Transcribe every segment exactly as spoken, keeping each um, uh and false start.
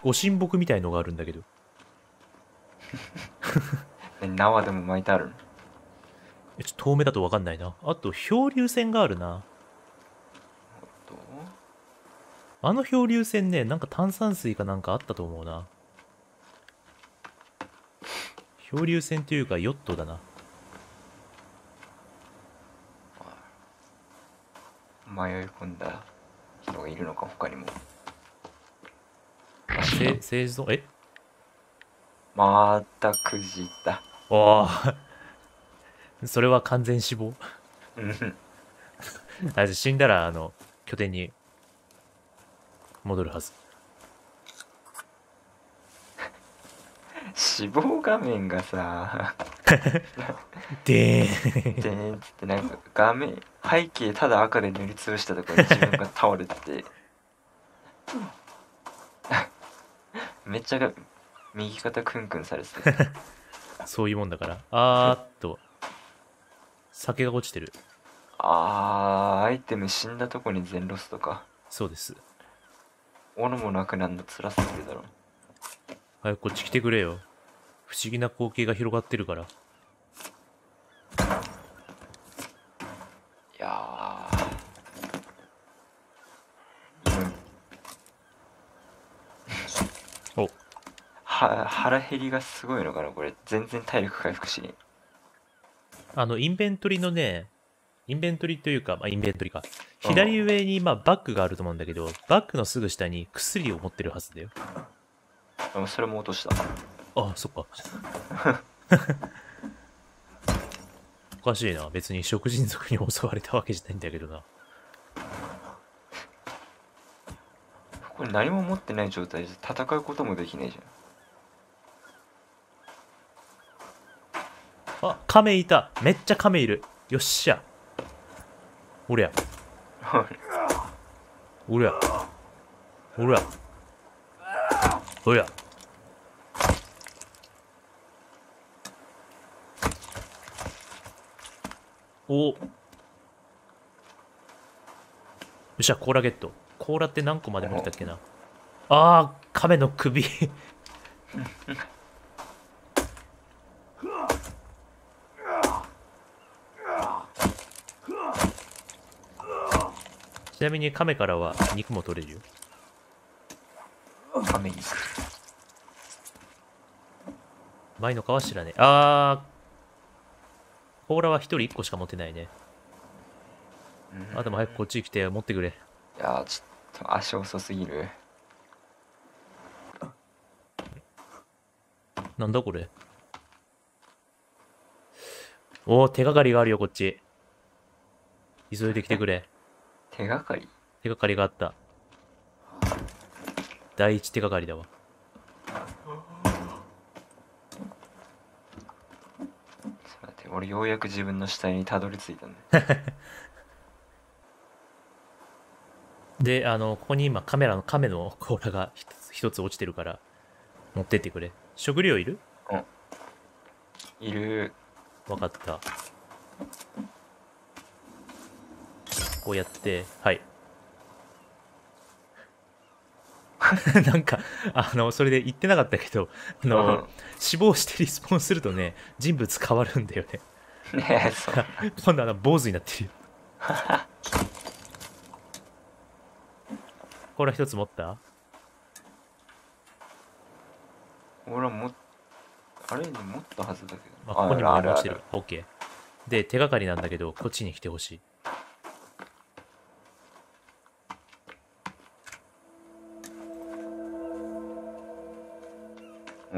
ご神木みたいのがあるんだけど。 縄でも巻いてあるの？ え、ちょっと遠目だとわかんないな。あと、漂流船があるな。 どう？ あの漂流船ね、なんか炭酸水かなんかあったと思うな。漂流船というか、ヨットだな。 迷い込んだ人がいるのか、他にも。 あ、せ、製造、えまたくじった。 ああ、それは完全死亡。 うん。 あ、死んだら、あの、拠点に戻るはず。 死亡画面がさ、 でーでーんつってなんか画面、背景ただ赤で塗りつぶしたところに自分が倒れてて、めっちゃが右肩クンクンされてて。 そういうもんだから。あーっと、酒が落ちてる。 あー、アイテム死んだとこに全ロストか。 そうです。 斧もなくなるの辛すぎるだろ。 早くこっち来てくれよ。不思議な光景が広がってるから。 いやー、 お、 は腹減りがすごいのかなこれ。全然体力回復しねあの、インベントリのね、インベントリというか、まあ、インベントリか。 え。 左上に、まあ、バッグがあると思うんだけど、バッグのすぐ下に薬を持ってるはずだよ。 うん、それも落とした。 あ、そっか。おかしいな。別に食人族に襲われたわけじゃないんだけどな。 これ何も持ってない状態で戦うこともできないじあ、亀いた。めっちゃ亀いる。よっしゃ。おりゃ。 ゃん。 おりゃ。おりゃ。おりゃ。およっしゃ、甲羅ゲット。甲羅って何個まで持ってたっけな。あー、亀の首。ちなみに亀からは肉も取れるよ。 亀肉。 前のかは知らねえ。あー、甲羅は一人一個しか持ってないね。あ、でも早くこっち来て持ってくれ。 いやー、ちょっと足遅すぎる。 なんだこれ。おー、手がかりがあるよ、こっち。急いで来てくれ。 手がかり？ 手がかりがあった。第一手がかりだわ。 待って、俺ようやく自分の死体にたどり着いたんだ。 で、あの、ここに今カメラの亀の甲羅が一つ一つ落ちてるから、持ってってくれ。食料いる？ うん。いる。 わかった。こうやって、はい。なんか、あの、それで言ってなかったけど、あの、 うん死亡してリスポーンするとね、人物変わるんだよね。 ねえ、そう。 今度あの、坊主になってるよ。これ一つ持った？ 俺はも、あれに持ったはずだけど。 まあ、ここにもあるあるある。 ね落ちてる。OK。で、手がかりなんだけど、こっちに来てほしい。 うん。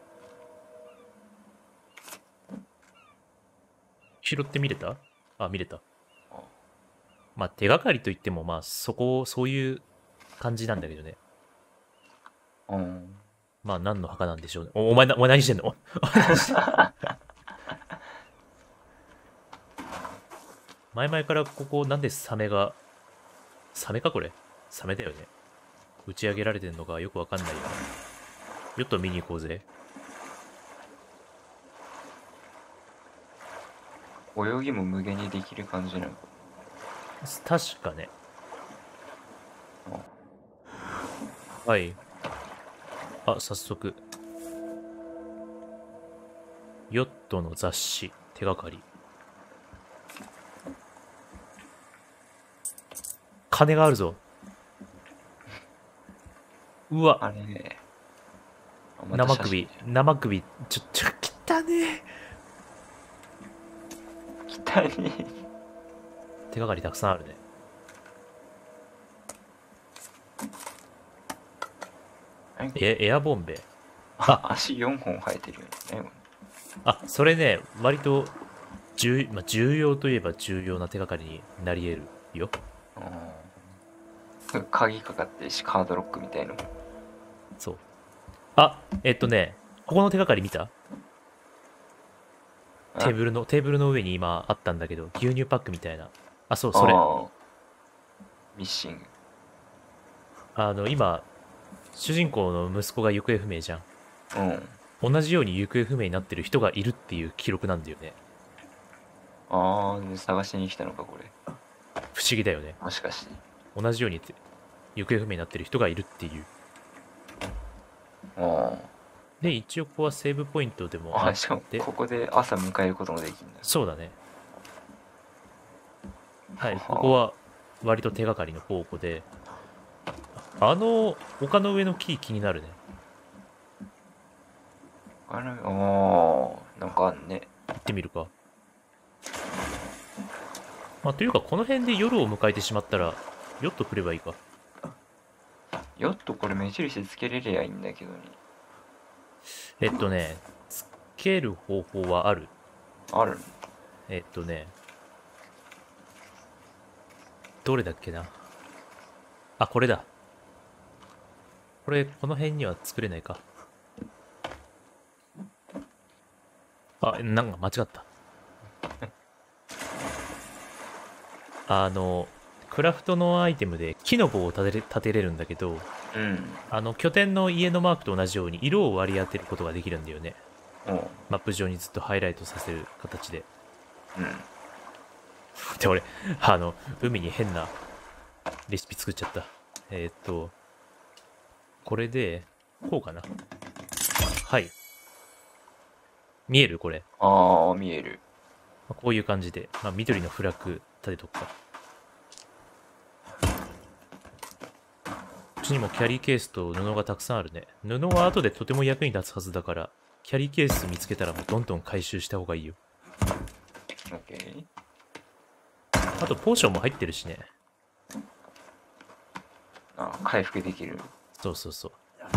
拾ってみれた？あ、見れた。まあ、手がかりといっても、まあ、そこ、そういう感じなんだけどね。 うん。 まあ、何の墓なんでしょうね。お、お前な、お前何してんの？お前何してんの？前々からここ、なんでサメが、サメかこれ？サメだよね。打ち上げられてんのかよくわかんないよ。よっと見に行こうぜ。 泳ぎも無限にできる感じなの。 確かね。はい。 あ、早速。ヨットの雑誌、手がかり。金があるぞ。うわ、 あれね。あまた写真生首、生首、ちょ、ちょ、汚ね汚い。 え。手がかりたくさんあるね。え、エアボンベ。 あ、足よんほん生えてるよね。 あ、それね、割と重、まあ、重要といえば重要な手がかりになり得るよ。 うん。鍵かかってるし、カードロックみたいの。 そう。あ、えっとね、ここの手がかり見た？テーブルの、テーブルの上に今あったんだけど、牛乳パックみたいな。あ、そう、それ。 ああ。ミッシング。 あの、今、主人公の息子が行方不明じゃん。 うん。 同じように行方不明になってる人がいるっていう記録なんだよね。 ああ、で探しに来たのか、これ。 不思議だよね。 もしかして。 同じように行方不明になってる人がいるっていう。 あで、一応ここはセーブポイントでもあ。 あっあ、しかも、 て、 ここで朝迎えることもできるんだ。 そうだね。はい、 ははここは割と手がかりの宝庫で、あの丘の上の木気になるね。 あれ、ああ、なんかあんね。 行ってみるか。まあ、というか、この辺で夜を迎えてしまったら、ヨット来ればいいか。 ヨットこれ目印つけれりゃいいんだけどね。 えっとね、つける方法はある。 あるの？ えっとね、どれだっけな。あ、これだ。これ、この辺には作れないか。あ、なんか間違った。あの、クラフトのアイテムで木の棒を立てれ立てれるんだけど、 うん。 あの、拠点の家のマークと同じように色を割り当てることができるんだよね。 おう。 マップ上にずっとハイライトさせる形で。 うん。 で、俺、あの、海に変なレシピ作っちゃった。えーっと、これで、こうかな。はい。見えるこれ。 ああ、見える。 まあこういう感じで、まあ、緑のフラッグ立てとくか。うちにもキャリーケースと布がたくさんあるね。布は後でとても役に立つはずだから、キャリーケース見つけたらもうどんどん回収した方がいいよ。 オッケー。 あとポーションも入ってるしね。 あ、回復できる。 そうそうそう。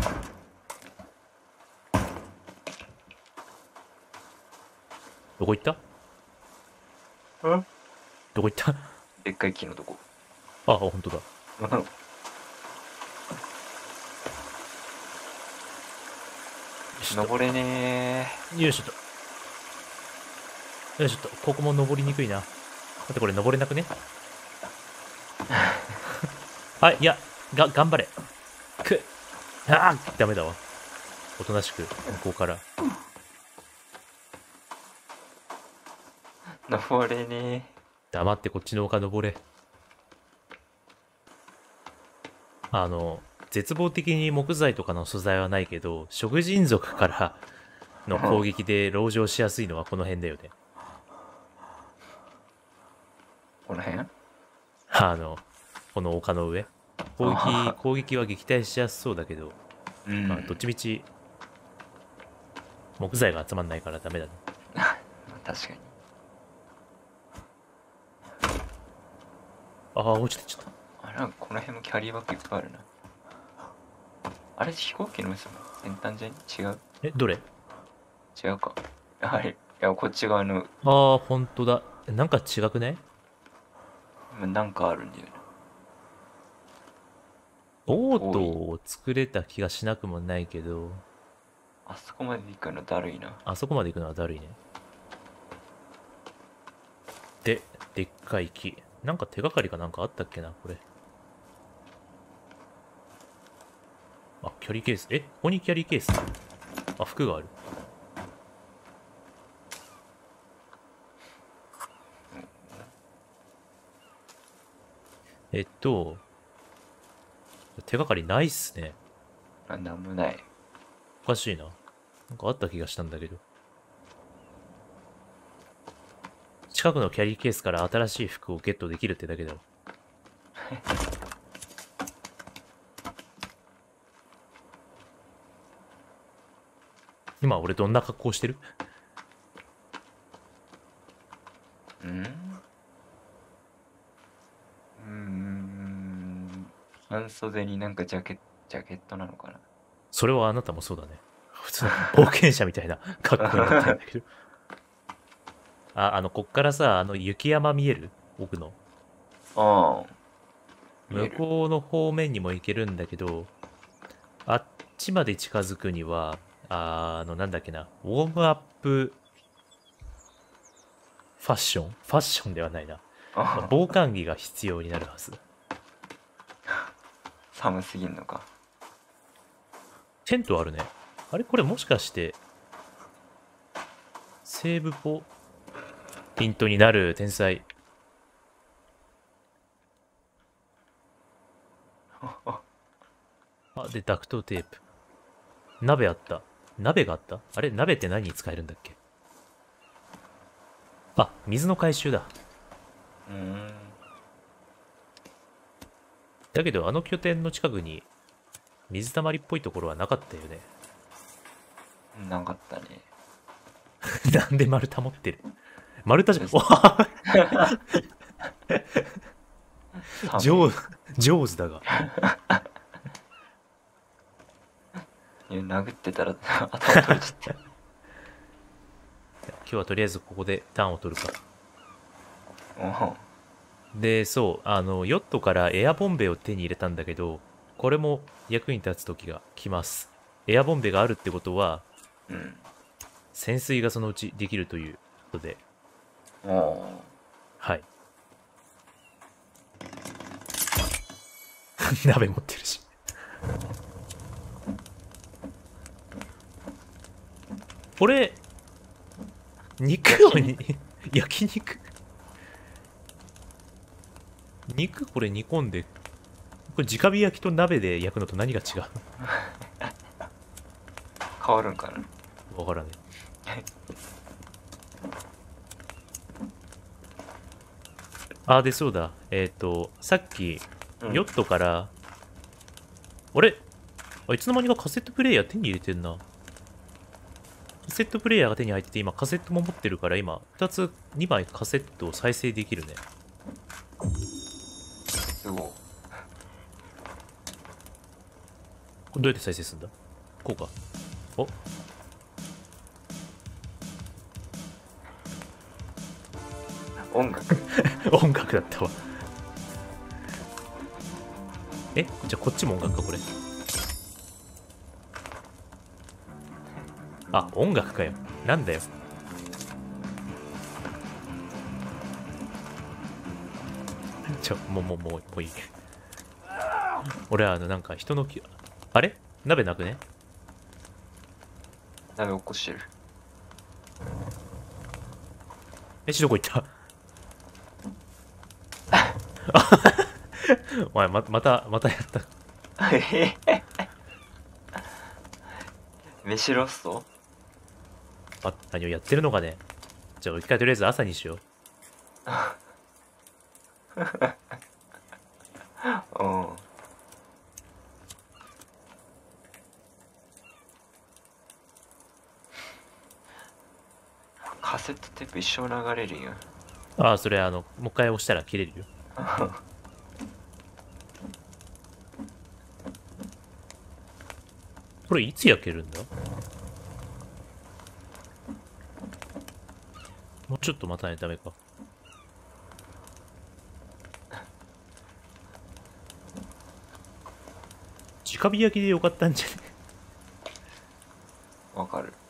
どこ行ったん？ どこ行ったでっかい木のとこ。 あ、ほんとだ。 登れねよいしょっと。よいしょっと。ここも登りにくいな。だってこれ登れなくねあ、いや、が、頑張れ。くああダメだわ。おとなしく、向こうから。 ー。登れね黙ってこっちの丘登れ。あの、絶望的に木材とかの素材はないけど、食人族からの攻撃で籠城しやすいのはこの辺だよね。 ー。この辺？ あの、この丘の上。攻撃、 あ攻撃は撃退しやすそうだけど、 うん。 まあ、どっちみち、木材が集まんないからダメだね。 確かに。 ああ、落ちてちゃった。 あ、なんかこの辺もキャリーバッグいっぱいあるな。あれ飛行機の先端じゃ違う？ え、どれ違うか。あれ、いや、こっち側の、 ああ、ほんとだ。えなんか違くないなんかあるんだよね。 ボートを作れた気がしなくもないけど、 あそこまで行くのだるいな。 あそこまで行くのはだるいね。で、でっかい木。なんか手がかりかなんかあったっけな、これ。あ、キャリーケース。え、ここにキャリーケースあ、服がある。えっと、手がかりないっすね。 あ、なんもない。 おかしいな。なんかあった気がしたんだけど。近くのキャリーケースから新しい服をゲットできるってだけだろ。今俺どんな格好してる？ うんうーん半袖になんかジャケジャケットなのかな。 それはあなたもそうだね。普通の冒険者みたいな格好になってるんだけど。あ、あの、こっからさ、あの雪山見える？奥の。 ああ見え向る。 こうの方面にも行けるんだけど、あっちまで近づくには、ああの、なんだっけな、ウォームアップファッションファッションではないな。まああ防寒着が必要になるはず。 寒すぎんのか。 テントあるね。あれこれもしかして、セーブポイントになる天才。あ、で、ダクトテープ。鍋あった。鍋があった？あれ鍋って何に使えるんだっけ？あ、水の回収だ。 うーんだけど、あの拠点の近くに水たまりっぽいところはなかったよね。 なかったね。 なんで丸太持ってる？丸太じゃ、お上手、上手だが。 いや殴ってたら頭取れちゃった。 今日はとりあえずここでターンを取るか。 おで、そう、あの、ヨットからエアボンベを手に入れたんだけど、これも役に立つ時が来ます。エアボンベがあるってことは、 うん。 潜水がそのうちできるということで、 おお。 はい。鍋持ってるし。これ、肉をに、焼肉肉これ煮込んで、これ直火焼きと鍋で焼くのと何が違う？ 変わるんかな。 わからねえ。あ、で、そうだ。えっ、と、さっき、 うんヨットから、あれあいつの間にかカセットプレイヤー手に入れてんな。カセットプレイヤーが手に入ってて、今カセットも持ってるから、今、ふたつ、にまいカセットを再生できるね。 すごい。 これどうやって再生するんだ？こうか。お音楽。 音楽だったわ。えじゃあこっちも音楽か、これ。あ、音楽かよ。なんだよ。ちょ、もう、もう、もう、もういい。俺は、あの、なんか人のき、あれ鍋なくね？ 鍋起こしてる。 え、しどこ行った？お前、ま、また、またやった。 飯ロスト。 あ、何をやってるのかね。じゃあ、一回とりあえず朝にしよう。 うん。カセットテープ一生流れるよ。 ああ、それ、あの、もう一回押したら切れるよ。これ、いつ焼けるんだ？もうちょっと待たないとダメか。直火焼きでよかったんじゃね？ わかる。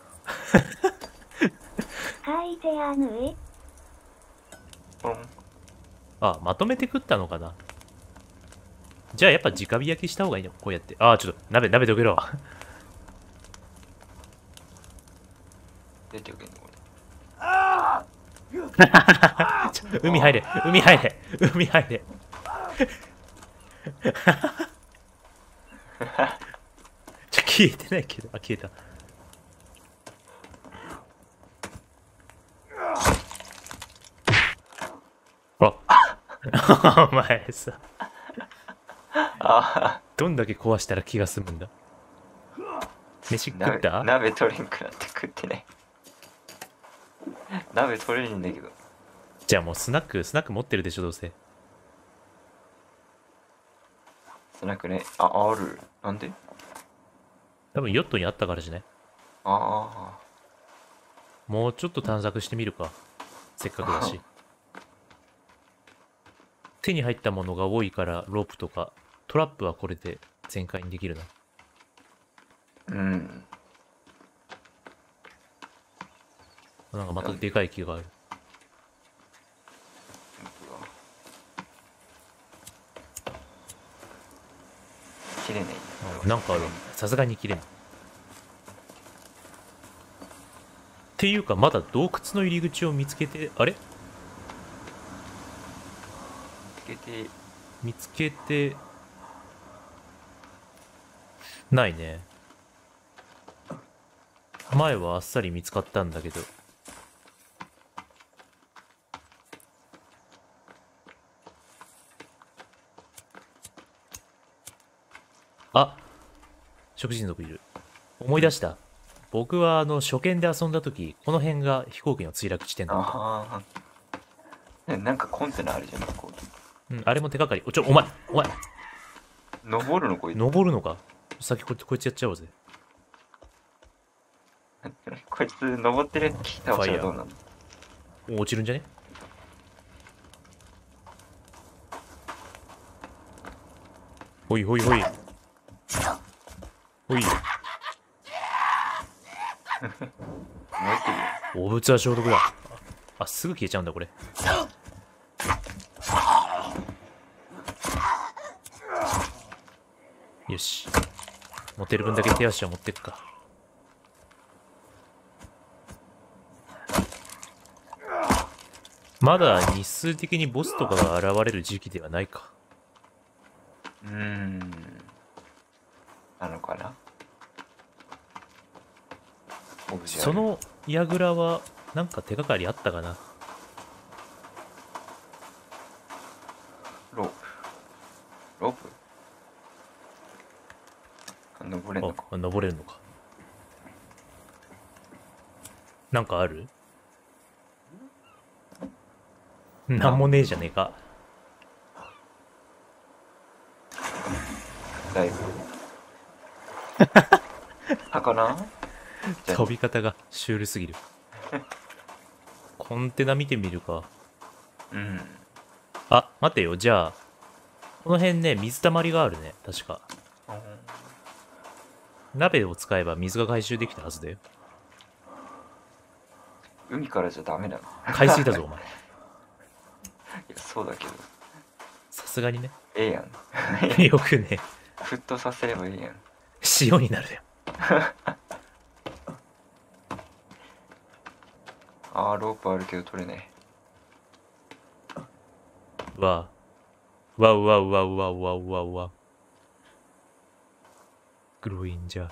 書いてあるえポロン。 あ、まとめて食ったのかな。じゃあやっぱ直火焼きした方がいいの？こうやって。ああ、ちょっと鍋、鍋どけろ。 出てくるのこれ。 ちょ海入れ、海入れ、海入れ。ちょ、 消えてないけど、あ、消えた。あお前さ、 あどんだけ壊したら気が済むんだ。飯あ、 食った鍋鍋取れんくなって食ってね。鍋取れるんだけど。 じゃあもうスナック、スナック持ってるでしょ、どうせ。 スナックね、あ、ある。なんで？ 多分ヨットにあったからじゃない？ あもうちょっと探索してみるか。せっかくだし。手に入ったものが多いからロープとかトラップはこれで全開にできるな。 あ、うん。 なんかまたでかい木がある。 切れない。 うんなんかある。さすがに切れない。っていうかまだ洞窟の入り口を見つけて、あれつけて、 見つけてないね。前はあっさり見つかったんだけど。あ、食人族いる。思い出した。僕はあの初見で遊んだ時、この辺が飛行機の墜落地点だった。 ああ。なんかコンテナあるじゃん、こうん、あれも手がかり。おちょ、お前、お前、 う。登るのこいつ。 登るのか？先こいつ、こいつやっちゃおうぜ。 こいつ登ってるやつ聞いたらどうなの？ もう落ちるんじゃね？ほいほいほい。ほい。 燃えてるよ。 お物は消毒だ。あ、すぐ消えちゃうんだ、これ。よし。持てる分だけ手足は持ってくか。まだ日数的にボスとかが現れる時期ではないか。 うーん。なのかな？オブジェあるその櫓はなんか手がかりあったかな。 ロープ。ロープ？あ、登れんのか。 あ、登れるのか。なんかある？なんもねえじゃねえか。 だいぶ。魚？じゃあ飛び方がシュールすぎる。コンテナ見てみるか。 うん。 あ、待てよ。じゃあ、この辺ね、水たまりがあるね。確か。鍋を使えば水が回収できたはずだよ。 海からじゃダメだな。 海水だぞ、お前。 いや、そうだけど。 さすがにね。 ええやん。 よくね、 沸騰させればいいやん。 塩になるよ。 あー、ロープあるけど取れない。 わあ。わうわうわうわうわうわうわ。グロインじゃ。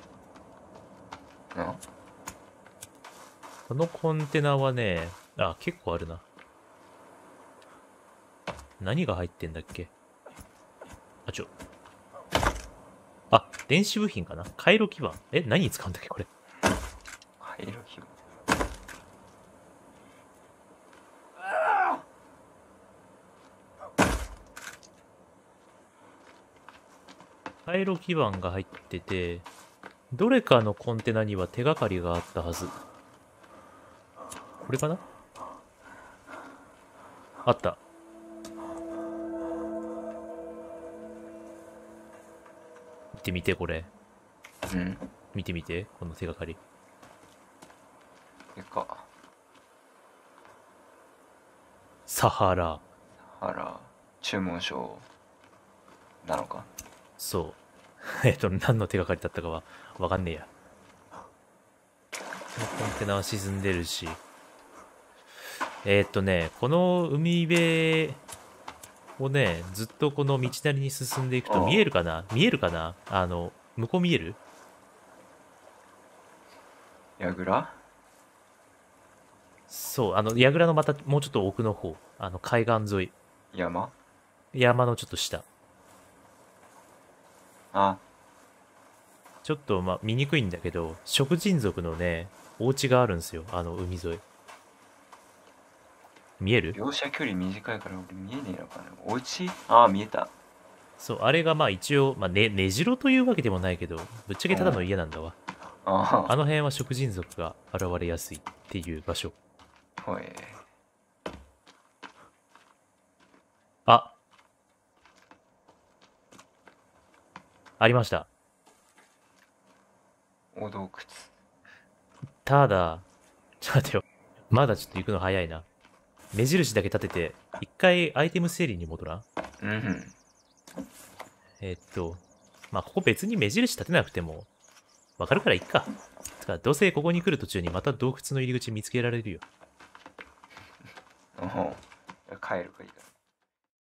なこのコンテナはね、あ、結構あるな。何が入ってんだっけ？あ、ちょ。あ、電子部品かな？回路基板。え、何に使うんだっけこれ。 回路基板。 回路基板が入ってて、どれかのコンテナには手がかりがあったはず。これかな？あった。見てみて、これ。 うん。 見てみて、この手がかり。 これか。 サハラ。 あら、注文書なのか。 そう。えっと、何の手がかりだったかはわかんねえや。このコンテナは沈んでるし。えー、っとね、この海辺をね、ずっとこの道なりに進んでいくとああ見えるかな見えるかなあの、向こう見える？ 櫓？ そう、あの、櫓のまたもうちょっと奥の方。あの、海岸沿い。 山？ 山のちょっと下。 あ、 ちょっと、まあ、見にくいんだけど、食人族のね、お家があるんですよ。あの、海沿い。見える？ 描写距離短いから俺見えねえのかな。お家？ああ、見えた。 そう、あれがまあ一応、まあ、ね、根城というわけでもないけど、ぶっちゃけただの家なんだわ。 ああの辺は食人族が現れやすいっていう場所。 あ、ほい。 あありました。 お洞窟。 ただ、ちょっと待ってよ。まだちょっと行くの早いな。目印だけ立てて、一回アイテム整理に戻らん？ うんふん。 えーっと、まあ、ここ別に目印立てなくても、わかるからいっか。つか、どうせここに来る途中にまた洞窟の入り口見つけられるよ。 おほう帰るかいいか。